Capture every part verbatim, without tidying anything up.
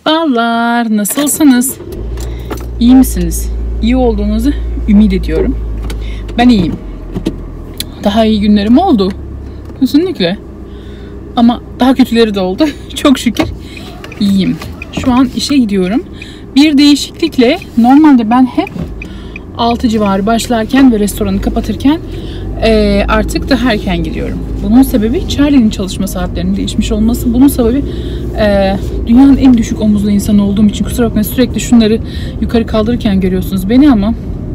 Merhabalar, nasılsınız? İyi misiniz? İyi olduğunuzu ümit ediyorum. Ben iyiyim. Daha iyi günlerim oldu. Kesinlikle. Ama daha kötüleri de oldu. Çok şükür iyiyim. Şu an işe gidiyorum. Bir değişiklikle normalde ben hep altı civarı başlarken ve restoranı kapatırken e, artık daha erken gidiyorum. Bunun sebebi Charlie'nin çalışma saatlerinin değişmiş olması. Bunun sebebi e, dünyanın en düşük omuzlu insanı olduğum için, kusura bakmayın, sürekli şunları yukarı kaldırırken görüyorsunuz beni ama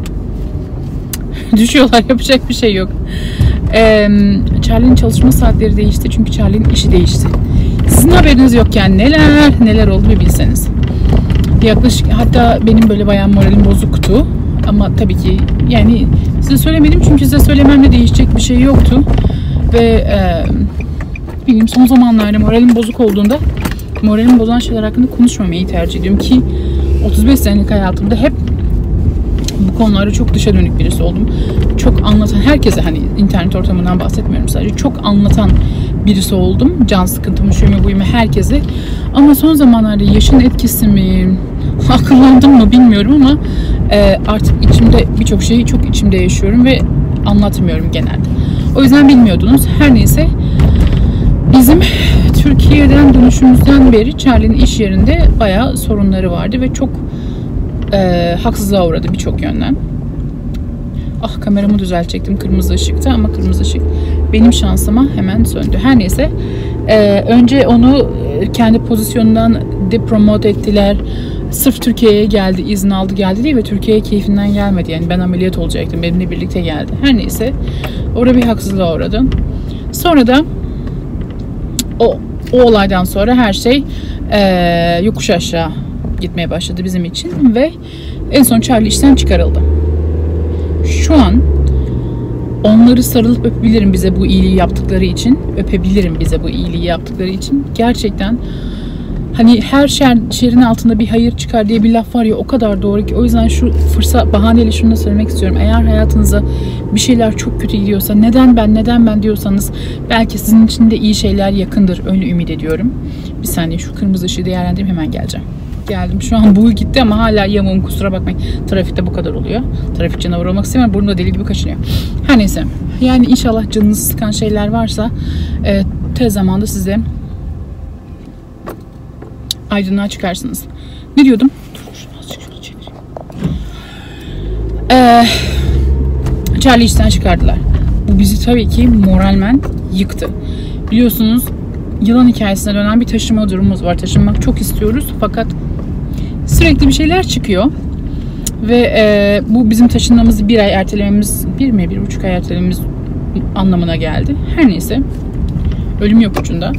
düşüyorlar, yapacak bir şey yok. E, Charlie'nin çalışma saatleri değişti çünkü Charlie'nin işi değişti. Sizin haberiniz yokken neler neler oldu bir bilseniz. Yaklaşık, hatta benim böyle bayağı moralim bozuktu. Ama tabii ki yani size söylemedim çünkü size söylememle değişecek bir şey yoktu. Ve e, bilmiyorum, son zamanlarda moralim bozuk olduğunda moralim bozan şeyler hakkında konuşmamayı tercih ediyorum ki otuz beş senelik hayatımda hep bu konulara çok dışa dönük birisi oldum. Çok anlatan, herkese, hani internet ortamından bahsetmiyorum sadece, çok anlatan birisi oldum. Can sıkıntımı, şuyumu, buyumu herkese. Ama son zamanlarda yaşın etkisi mi, akıllandım mı bilmiyorum ama e, artık içimde birçok şeyi çok içimde yaşıyorum ve anlatmıyorum genelde. O yüzden bilmiyordunuz. Her neyse, bizim Türkiye'den dönüşümüzden beri Charlie'nin iş yerinde bayağı sorunları vardı ve çok e, haksızlığa uğradı birçok yönden. Ah, kameramı düzeltecektim kırmızı ışıkta ama kırmızı ışık benim şansıma hemen söndü. Her neyse, e, önce onu kendi pozisyonundan depromote ettiler. Sırf Türkiye'ye geldi, izin aldı geldi diye ve Türkiye'ye keyfinden gelmedi. Yani ben ameliyat olacaktım, benimle birlikte geldi. Her neyse, orada bir haksızlığa uğradı. Sonra da o, o olaydan sonra her şey e, yokuş aşağı gitmeye başladı bizim için ve en son Charlie işten çıkarıldı. Şu an onları sarılıp öpebilirim bize bu iyiliği yaptıkları için. Öpebilirim bize bu iyiliği yaptıkları için. Gerçekten hani her şer, şerin altında bir hayır çıkar diye bir laf var ya, o kadar doğru ki. O yüzden şu fırsat bahaneyle şunu da söylemek istiyorum. Eğer hayatınıza bir şeyler çok kötü gidiyorsa, neden ben neden ben diyorsanız, belki sizin için de iyi şeyler yakındır. Öyle ümit ediyorum. Bir saniye, şu kırmızı ışığı değerlendireyim, hemen geleceğim. Geldim. Şu an bu gitti ama hala yamuğum, kusura bakmayın. Trafikte bu kadar oluyor. Trafik canavarı olmak istemiyorum. Burnumda deli gibi kaşınıyor. Her neyse. Yani inşallah canınızı sıkan şeyler varsa e, tez zamanda size aydınlığa çıkarsınız. Ne diyordum? Dur, şunu azıcık şöyle çevireyim. Ee, Charlie işten çıkardılar. Bu bizi tabii ki moralmen yıktı. Biliyorsunuz, yılan hikayesine dönen bir taşınma durumumuz var. Taşınmak çok istiyoruz fakat sürekli bir şeyler çıkıyor. Ve e, bu bizim taşınmamızı bir ay ertelememiz, bir mi bir buçuk ay ertelememiz anlamına geldi. Her neyse, ölüm yok ucunda.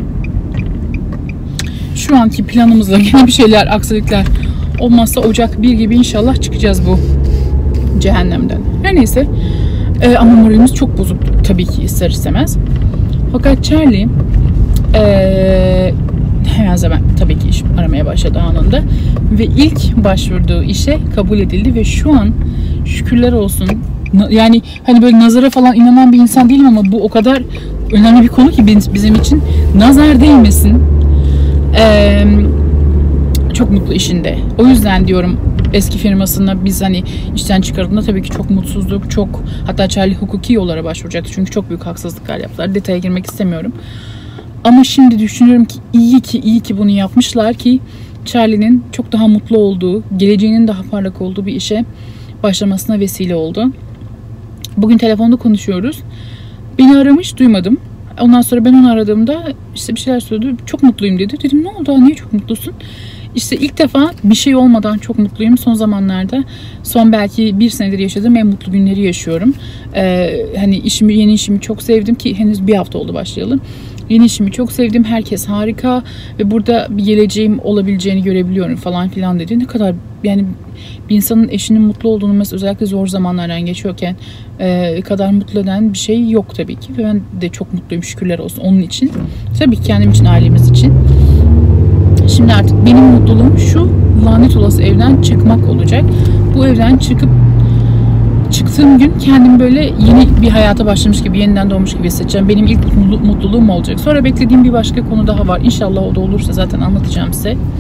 Şu anki planımızla yine bir şeyler, aksilikler olmazsa Ocak bir gibi inşallah çıkacağız bu cehennemden. Her neyse, e, ama moralimiz çok bozuk tabii ki, ister istemez. Fakat Charlie e, hemen zaman tabii ki iş aramaya başladı anında ve ilk başvurduğu işe kabul edildi ve şu an şükürler olsun. Yani hani böyle nazara falan inanan bir insan değilim ama bu o kadar önemli bir konu ki bizim için, nazar değmesin. Ee, çok mutlu işinde. O yüzden diyorum, eski firmasında biz hani işten çıkarıldığında tabii ki çok mutsuzduk. Çok, hatta Charlie hukuki yollara başvuracaktı çünkü çok büyük haksızlıklar yaptılar. Detaya girmek istemiyorum. Ama şimdi düşünüyorum ki iyi ki iyi ki bunu yapmışlar ki Charlie'nin çok daha mutlu olduğu, geleceğinin daha parlak olduğu bir işe başlamasına vesile oldu. Bugün telefonda konuşuyoruz. Beni aramış, duymadım. Ondan sonra ben onu aradığımda işte bir şeyler söyledi. Çok mutluyum dedi. Dedim ne oldu? Niye çok mutlusun? İşte ilk defa bir şey olmadan çok mutluyum. Son zamanlarda, son belki bir senedir yaşadığım en mutlu günleri yaşıyorum. Ee, hani işimi, yeni işimi çok sevdim ki henüz bir hafta oldu başlayalım. Yeni işimi çok sevdim. Herkes harika ve burada bir geleceğim olabileceğini görebiliyorum falan filan dedi. Ne kadar, yani bir insanın eşinin mutlu olduğunu, mesela özellikle zor zamanlardan geçiyorken e, kadar mutlu eden bir şey yok tabii ki. Ve ben de çok mutluyum, şükürler olsun onun için. Tabii ki kendim için, ailemiz için. Şimdi artık benim mutluluğum şu lanet olası evden çıkmak olacak. Bu evden çıkıp çıktığım gün kendimi böyle yeni bir hayata başlamış gibi, yeniden doğmuş gibi hissedeceğim. Benim ilk mutluluğum olacak. Sonra beklediğim bir başka konu daha var. İnşallah o da olursa zaten anlatacağım size.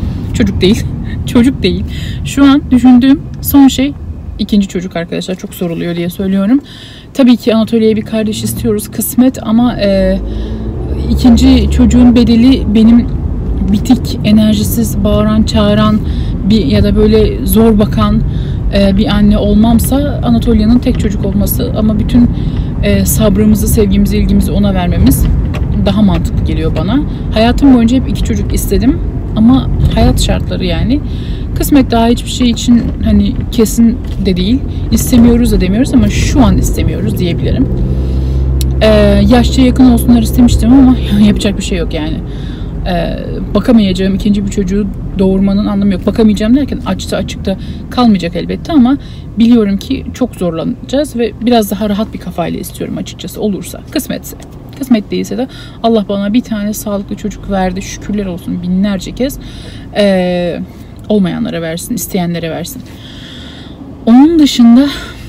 çocuk değil. Çocuk değil. Şu an düşündüğüm son şey ikinci çocuk arkadaşlar. Çok soruluyor diye söylüyorum. Tabii ki Anatolia'ya bir kardeş istiyoruz. Kısmet ama e, ikinci çocuğun bedeli benim bitik, enerjisiz, bağıran, çağıran bir ya da böyle zor bakan e, bir anne olmamsa Anatolia'nın tek çocuk olması, ama bütün e, sabrımızı, sevgimizi, ilgimizi ona vermemiz daha mantıklı geliyor bana. Hayatım boyunca hep iki çocuk istedim ama hayat şartları yani. Kısmet daha hiçbir şey için hani kesin de değil. İstemiyoruz da demiyoruz ama şu an istemiyoruz diyebilirim. Ee, yaşça yakın olsunlar istemiştim ama yapacak bir şey yok yani. Ee, bakamayacağım ikinci bir çocuğu doğurmanın anlamı yok. Bakamayacağım derken açta açıkta kalmayacak elbette ama biliyorum ki çok zorlanacağız ve biraz daha rahat bir kafayla istiyorum açıkçası, olursa. Kısmetse. Kısmet değilse de Allah bana bir tane sağlıklı çocuk verdi. Şükürler olsun binlerce kez. Ee, olmayanlara versin, isteyenlere versin. Onun dışında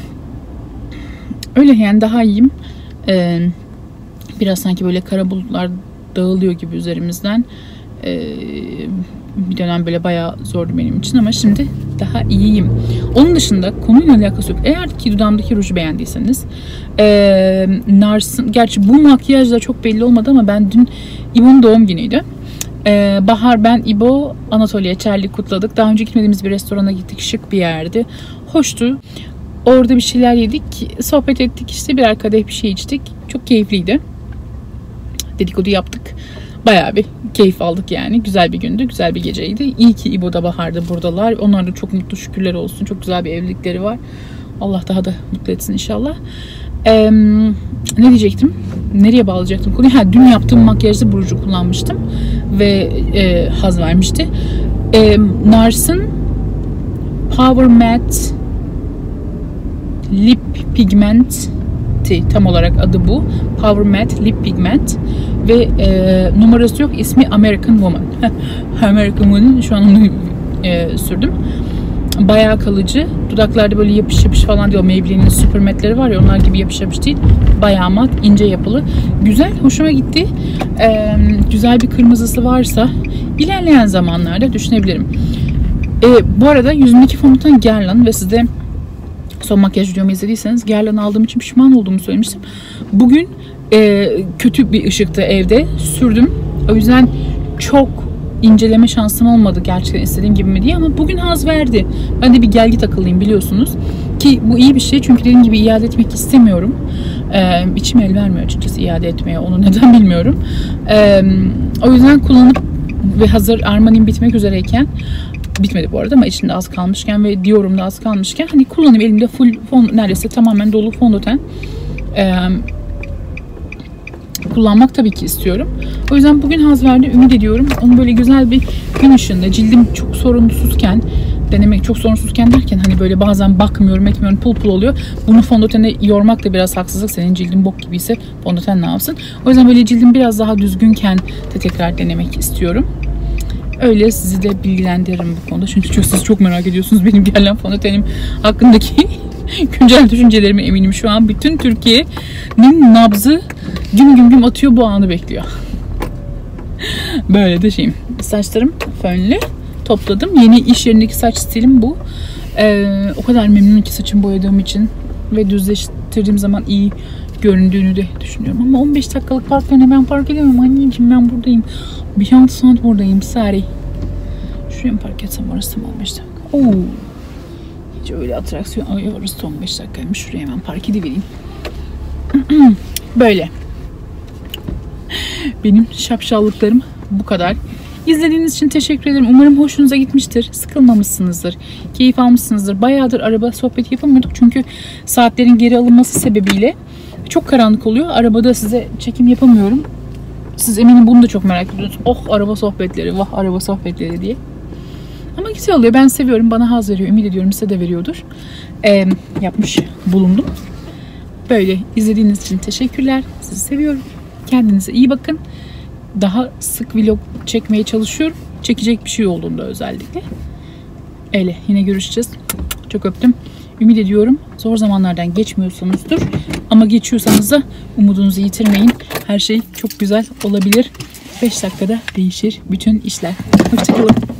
öyle yani, daha iyiyim. Ee, biraz sanki böyle kara bulutlar dağılıyor gibi üzerimizden. Ee, bir dönem böyle bayağı zordu benim için ama şimdi daha iyiyim. Onun dışında konuyla alakası yok. Eğer ki dudağımdaki ruju beğendiyseniz ee, Nars'ın, gerçi bu makyajla çok belli olmadı ama ben dün İbo'nun doğum günüydü. Ee, Bahar, ben, İbo, Anatolia, Charlie kutladık. Daha önce gitmediğimiz bir restorana gittik. Şık bir yerdi. Hoştu. Orada bir şeyler yedik. Sohbet ettik işte. Birer kadeh bir şey içtik. Çok keyifliydi. Dedikodu yaptık. Bayağı bir keyif aldık yani. Güzel bir gündü. Güzel bir geceydi. İyi ki İbo da Bahar da buradalar. Onlar da çok mutlu, şükürler olsun. Çok güzel bir evlilikleri var. Allah daha da mutlu etsin inşallah. Ee, ne diyecektim? Nereye bağlayacaktım konuyu? Ha, dün yaptığım makyajda bu ruju kullanmıştım. Ve e, haz vermişti. E, Nars'ın Power Matte Lip Pigment, tam olarak adı bu. Power Matte Lip Pigment ve e, numarası yok, ismi American Woman. American Woman, şu an onu e, sürdüm. Bayağı kalıcı. Dudaklarda böyle yapış yapış falan diyor. Maybelline'in super matte'leri var ya, onlar gibi yapış yapış değil. Bayağı mat, ince yapılı. Güzel, hoşuma gitti. Ee, güzel bir kırmızısı varsa ilerleyen zamanlarda düşünebilirim. Ee, bu arada yüzümdeki fondöten Guerlain ve size son makyaj videomu izlediyseniz Guerlain aldığım için pişman olduğumu söylemiştim. Bugün e, kötü bir ışıktı evde. Sürdüm. O yüzden çok inceleme şansım olmadı gerçekten istediğim gibi mi diye, ama bugün haz verdi. Ben de bir gelgi takılayım biliyorsunuz. Ki bu iyi bir şey çünkü dediğim gibi iade etmek istemiyorum. Ee, içim el vermiyor açıkçası iade etmeye. Onu neden bilmiyorum. Ee, o yüzden kullanıp ve hazır Armani'm bitmek üzereyken, bitmedi bu arada ama içinde az kalmışken ve Dior'umda az kalmışken hani kullanayım, elimde full fon, neredeyse tamamen dolu fondöten ee, kullanmak tabii ki istiyorum. O yüzden bugün haz verdi. Ümit ediyorum. Onu böyle güzel bir gün ışığında, cildim çok sorunsuzken, denemek çok sorunsuzken derken hani böyle bazen bakmıyorum, etmiyorum, pul pul oluyor. Bunu fondötene yormak da biraz haksızlık. Senin cildin bok gibiyse fondöten ne yapsın? O yüzden böyle cildim biraz daha düzgünken de tekrar denemek istiyorum. Öyle sizi de bilgilendiririm bu konuda. Çünkü çok, siz çok merak ediyorsunuz benim Guerlain fondötenim hakkındaki güncel düşüncelerimi, eminim şu an bütün Türkiye'nin nabzı güm güm güm atıyor, bu anı bekliyor. Böyle de şeyim. Saçlarım fönlü. Topladım. Yeni iş yerindeki saç stilim bu. Ee, o kadar memnunum ki saçımı boyadığım için ve düzleştirdiğim zaman iyi göründüğünü de düşünüyorum. Ama on beş dakikalık park yerine ben park edemem. Anneciğim ben buradayım. Bir altı saat buradayım. Sorry. Şuraya mı park etsem, orası mı on beş dakika? Oo. Hiç öyle atraksiyon. Ay, orası da on beş dakikaymış. Şuraya hemen park edivereyim. Böyle. Benim şapşallıklarım bu kadar. İzlediğiniz için teşekkür ederim. Umarım hoşunuza gitmiştir. Sıkılmamışsınızdır. Keyif almışsınızdır. Bayağıdır araba sohbeti yapamıyorduk. Çünkü saatlerin geri alınması sebebiyle çok karanlık oluyor. Arabada size çekim yapamıyorum. Siz eminim bunu da çok merak ediyorsunuz. Oh, araba sohbetleri, vah araba sohbetleri diye. Ama güzel oluyor. Ben seviyorum. Bana haz veriyor. Ümit ediyorum size de veriyordur. Ee, yapmış bulundum. Böyle izlediğiniz için teşekkürler. Sizi seviyorum. Kendinize iyi bakın. Daha sık vlog çekmeye çalışıyorum. Çekecek bir şey olduğunda özellikle. Öyle. Yine görüşeceğiz. Çok öptüm. Ümit ediyorum zor zamanlardan geçmiyorsunuzdur. Ama geçiyorsanız da umudunuzu yitirmeyin. Her şey çok güzel olabilir. beş dakikada değişir bütün işler. Hoşçakalın.